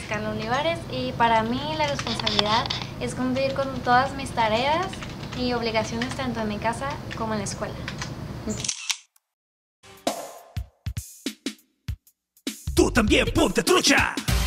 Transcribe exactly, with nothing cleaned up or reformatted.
Carla Olivares y para mí la responsabilidad es cumplir con todas mis tareas y obligaciones tanto en mi casa como en la escuela. Tú también ponte trucha.